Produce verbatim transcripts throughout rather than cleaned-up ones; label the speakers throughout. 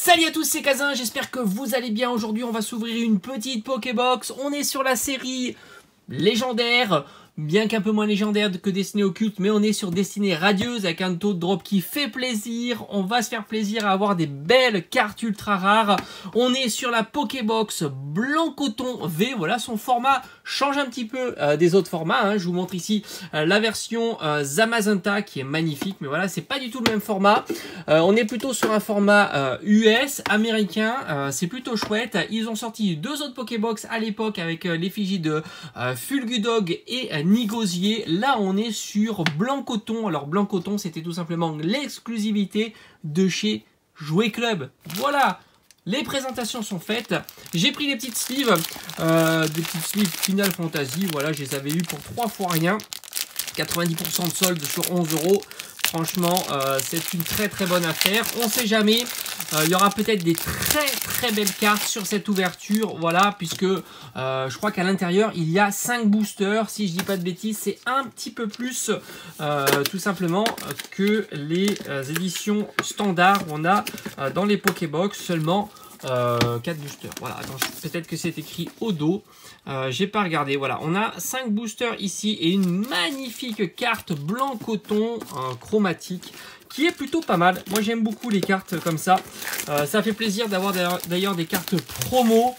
Speaker 1: Salut à tous, c'est Kazin, j'espère que vous allez bien. Aujourd'hui on va s'ouvrir une petite Pokébox. On est sur la série légendaire, bien qu'un peu moins légendaire que Destinée Occulte, mais on est sur Destinée Radieuse avec un taux de drop qui fait plaisir. On va se faire plaisir à avoir des belles cartes ultra rares. On est sur la Pokébox Blanc Coton V, voilà, son format change un petit peu euh, des autres formats, hein. Je vous montre ici euh, la version euh, Zamazenta qui est magnifique, mais voilà, c'est pas du tout le même format. Euh, on est plutôt sur un format euh, U S, américain, euh, c'est plutôt chouette. Ils ont sorti deux autres Pokébox à l'époque avec euh, l'effigie de euh, Fulgudog et euh, Nigosier. Là, on est sur Blanc Coton. Alors, Blanc Coton, c'était tout simplement l'exclusivité de chez Jouet Club. Voilà! Les présentations sont faites. J'ai pris les petites sleeves, euh, des petites sleeves Final Fantasy. Voilà, je les avais eues pour trois fois rien. quatre-vingt-dix pour cent de solde sur onze euros. Franchement, euh, c'est une très très bonne affaire. On ne sait jamais. Euh, il y aura peut-être des très très belles cartes sur cette ouverture. Voilà, puisque euh, je crois qu'à l'intérieur, il y a cinq boosters. Si je dis pas de bêtises, c'est un petit peu plus euh, tout simplement que les euh, éditions standards. On a euh, dans les Pokébox seulement Euh, quatre boosters. Voilà, peut-être que c'est écrit au dos. Euh, J'ai pas regardé. Voilà, on a cinq boosters ici et une magnifique carte blanc coton euh, chromatique qui est plutôt pas mal. Moi, j'aime beaucoup les cartes comme ça. Euh, ça fait plaisir d'avoir d'ailleurs des cartes promo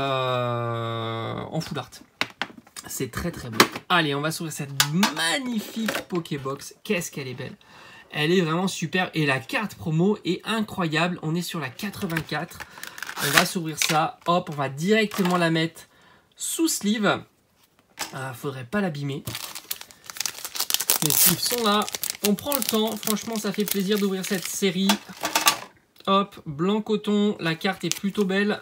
Speaker 1: euh, en full art. C'est très très beau. Allez, on va s'ouvrir cette magnifique Pokébox. Qu'est-ce qu'elle est belle! Elle est vraiment super et la carte promo est incroyable. On est sur la quatre-vingt-quatre. On va s'ouvrir ça. Hop, on va directement la mettre sous sleeve. Ah, faudrait pas l'abîmer. Les sleeves sont là. On prend le temps. Franchement, ça fait plaisir d'ouvrir cette série. Hop, blanc coton. La carte est plutôt belle.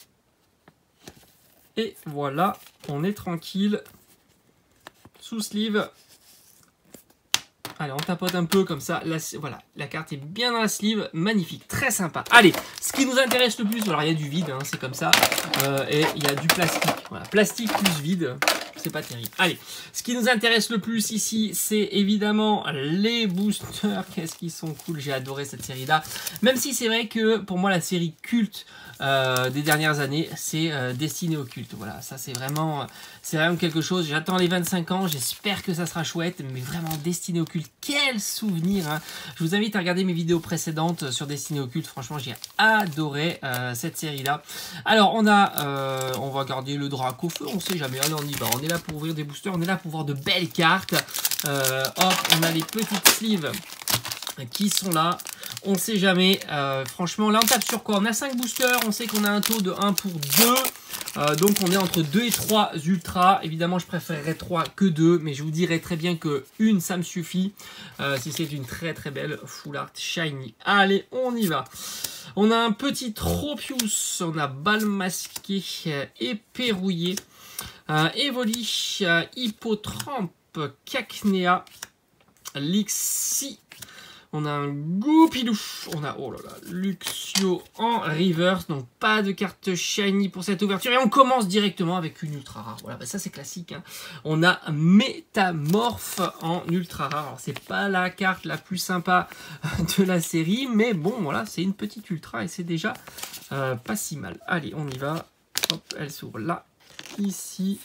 Speaker 1: Et voilà, on est tranquille. Sous sleeve. Allez, on tapote un peu comme ça. La, voilà, la carte est bien dans la sleeve. Magnifique, très sympa. Allez, ce qui nous intéresse le plus, alors il y a du vide, hein, c'est comme ça. Euh, et il y a du plastique. Voilà, plastique plus vide, c'est pas terrible. Allez, ce qui nous intéresse le plus ici, c'est évidemment les boosters. Qu'est-ce qu'ils sont cool, j'ai adoré cette série-là. Même si c'est vrai que pour moi, la série culte euh, des dernières années, c'est euh, Destinée Occulte. Voilà, ça c'est vraiment, c'est vraiment quelque chose. J'attends les vingt-cinq ans, j'espère que ça sera chouette, mais vraiment Destinée Occulte. Quel souvenir, hein. Je vous invite à regarder mes vidéos précédentes sur Destinée Occulte. Franchement, j'ai adoré euh, cette série-là. Alors, on a, euh, on va garder le drac au feu. On sait jamais. Allez, on y va. On est là pour ouvrir des boosters. On est là pour voir de belles cartes. Euh, hop, on a les petites sleeves qui sont là. On sait jamais. Euh, franchement, là, on tape sur quoi? On a cinq boosters. On sait qu'on a un taux de un pour deux. Euh, donc on est entre deux et trois ultras. Évidemment je préférerais trois que deux, mais je vous dirais très bien que une ça me suffit euh, si c'est une très très belle full art shiny. Allez, on y va. On a un petit Tropius, on a balle masqué euh, et pérouillé, euh, Evoli, euh, Hippotrampe, Cacnea, Lixi. On a un Goupilou, on a, oh là là, Luxio en reverse, donc pas de carte shiny pour cette ouverture. Et on commence directement avec une ultra rare. Voilà, bah ça c'est classique, hein. On a Métamorphe en ultra rare. Alors c'est pas la carte la plus sympa de la série, mais bon, voilà, c'est une petite ultra et c'est déjà euh, pas si mal. Allez, on y va. Hop, elle s'ouvre là, ici.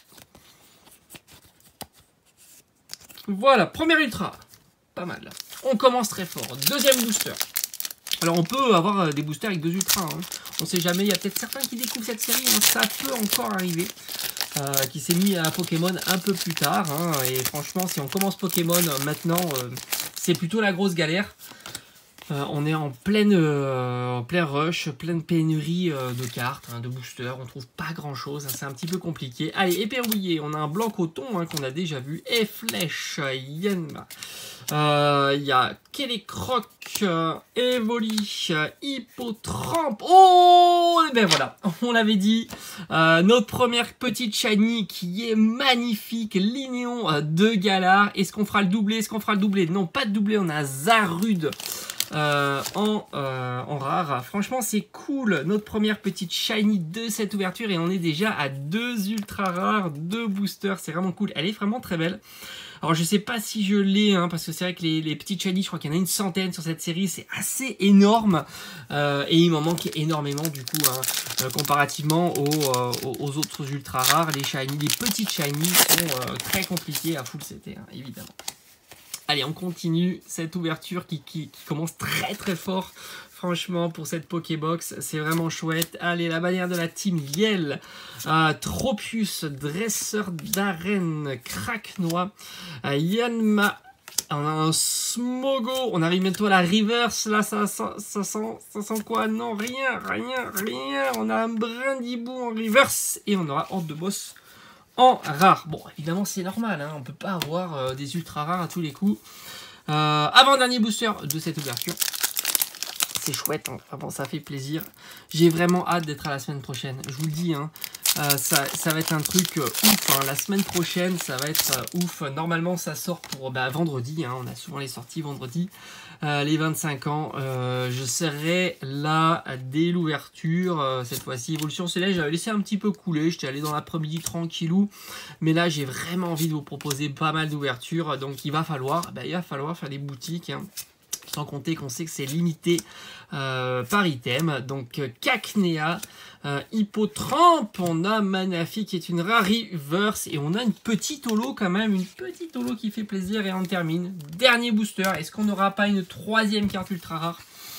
Speaker 1: Voilà, première ultra. Pas mal. On commence très fort. Deuxième booster. Alors on peut avoir des boosters avec deux ultras. Hein. On sait jamais. Il y a peut-être certains qui découvrent cette série. Hein. Ça peut encore arriver. Euh, qui s'est mis à Pokémon un peu plus tard. Hein. Et franchement, si on commence Pokémon maintenant, euh, c'est plutôt la grosse galère. Euh, on est en pleine, euh, en plein rush, pleine pénurie euh, de cartes, hein, de boosters. On trouve pas grand chose, hein, c'est un petit peu compliqué. Allez, éperrouillé, on a un blanc coton hein, qu'on a déjà vu. Et flèche, Yanma. Il euh, y a Kélécroc, euh, Evoli, euh, Hippotrampe. Oh, et ben voilà, on l'avait dit. Euh, notre première petite shiny qui est magnifique, Linéon euh, de Galar. Est-ce qu'on fera le doublé? Est-ce qu'on fera le doublé? Non, pas de doublé, on a Zarude. Euh, en, euh, en rare. Franchement, c'est cool. Notre première petite shiny de cette ouverture et on est déjà à deux ultra rares, deux boosters. C'est vraiment cool. Elle est vraiment très belle. Alors je sais pas si je l'ai, hein, parce que c'est vrai que les, les petites shiny, je crois qu'il y en a une centaine sur cette série, c'est assez énorme. Euh, et il m'en manque énormément du coup, hein, euh, comparativement aux, euh, aux autres ultra rares. Les shiny, les petites shiny sont euh, très compliquées à full C T, hein, évidemment. Allez, on continue cette ouverture qui, qui, qui commence très très fort. Franchement, pour cette Pokébox, c'est vraiment chouette. Allez, la bannière de la team Yell. Euh, Tropius, dresseur d'arène, Craquenois. Euh, Yanma. On a un Smogo. On arrive bientôt à la reverse. Là, ça, ça, ça, sent, ça sent quoi? Non, rien, rien, rien. On a un Brindibou en reverse. Et on aura Horde de Boss en rare. Bon, évidemment, c'est normal, hein, on ne peut pas avoir euh, des ultra rares à tous les coups. Euh, Avant-dernier booster de cette ouverture. C'est chouette, hein, vraiment, ça fait plaisir. J'ai vraiment hâte d'être à la semaine prochaine. Je vous le dis, hein, euh, ça, ça va être un truc euh, ouf. Hein. La semaine prochaine, ça va être euh, ouf. Normalement, ça sort pour bah, vendredi. Hein, on a souvent les sorties vendredi. Euh, les vingt-cinq ans, euh, je serai là dès l'ouverture. Euh, cette fois-ci, Évolution Céleste, j'avais laissé un petit peu couler. J'étais allé dans l'après-midi tranquillou. Mais là, j'ai vraiment envie de vous proposer pas mal d'ouvertures. Donc, il va falloir, bah, il va falloir faire des boutiques. Hein. Sans compter qu'on sait que c'est limité euh, par item. Donc euh, Cacnea, euh, Hippotrampe, on a Manafi qui est une rare reverse. Et on a une petite holo quand même, une petite holo qui fait plaisir. Et on termine. Dernier booster. Est-ce qu'on n'aura pas une troisième carte ultra rare?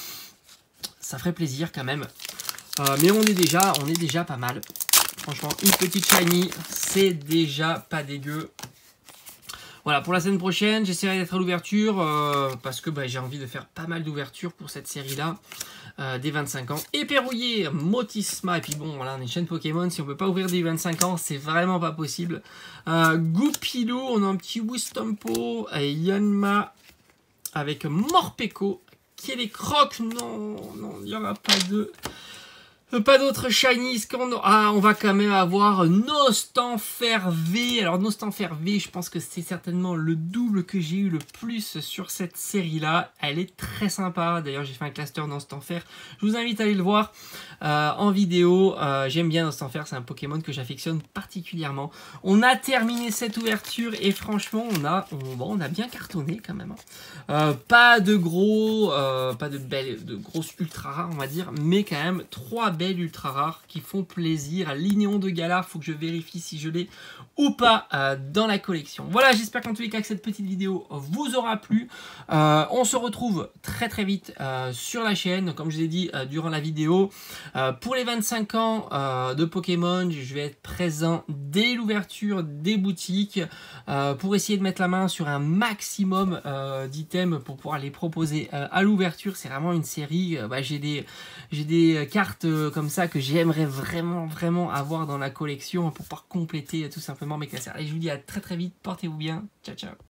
Speaker 1: Ça ferait plaisir quand même. Euh, mais on est déjà, on est déjà pas mal. Franchement, une petite shiny, c'est déjà pas dégueu. Voilà, pour la semaine prochaine, j'essaierai d'être à l'ouverture euh, parce que bah, j'ai envie de faire pas mal d'ouvertures pour cette série-là, euh, des vingt-cinq ans. Éperrouillé, Motisma, et puis bon, voilà, on est chaîne Pokémon, si on peut pas ouvrir des vingt-cinq ans, c'est vraiment pas possible. Euh, Goupilou, on a un petit Wistampo, et Yanma avec Morpeko, qui est les crocs, non, non, il n'y aura pas de... Pas d'autres shinies qu'on ah, on va quand même avoir Nostanfer V. Alors Nostanfer V, je pense que c'est certainement le double que j'ai eu le plus sur cette série-là. Elle est très sympa. D'ailleurs, j'ai fait un cluster Nostanfer. Je vous invite à aller le voir euh, en vidéo. Euh, J'aime bien Nostanfer, c'est un Pokémon que j'affectionne particulièrement. On a terminé cette ouverture et franchement, on a, on, bon, on a bien cartonné quand même. Hein. Euh, pas de gros, euh, pas de belles, de grosses ultra rares, on va dire, mais quand même trois belles ultra rares qui font plaisir. Lignéon de Galar, faut que je vérifie si je l'ai ou pas euh, dans la collection. Voilà, j'espère qu'en tous les cas que cette petite vidéo vous aura plu. Euh, on se retrouve très très vite euh, sur la chaîne, comme je vous ai dit euh, durant la vidéo. Euh, pour les vingt-cinq ans euh, de Pokémon, je vais être présent dès l'ouverture des boutiques euh, pour essayer de mettre la main sur un maximum euh, d'items pour pouvoir les proposer euh, à l'ouverture. C'est vraiment une série, euh, bah, j'ai des, j'ai des cartes euh, comme ça que j'aimerais vraiment vraiment avoir dans la collection pour pouvoir compléter euh, tout simplement mes classeurs. Allez, je vous dis à très très vite, portez-vous bien, ciao ciao.